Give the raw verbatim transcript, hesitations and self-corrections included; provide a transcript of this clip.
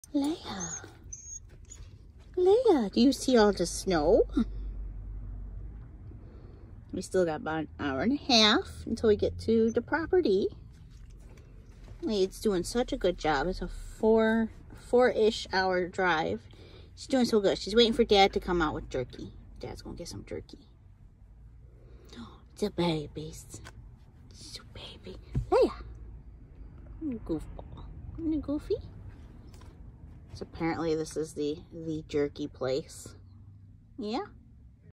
Leia. Leia, do you see all the snow? We still got about an hour and a half until we get to the property. It's doing such a good job. It's a four, four-ish hour drive. She's doing so good. She's waiting for Dad to come out with jerky. Dad's gonna get some jerky. Oh, it's a baby. It's a baby. Leia. Goofball. Isn't it goofy? So apparently this is the, the jerky place. Yeah.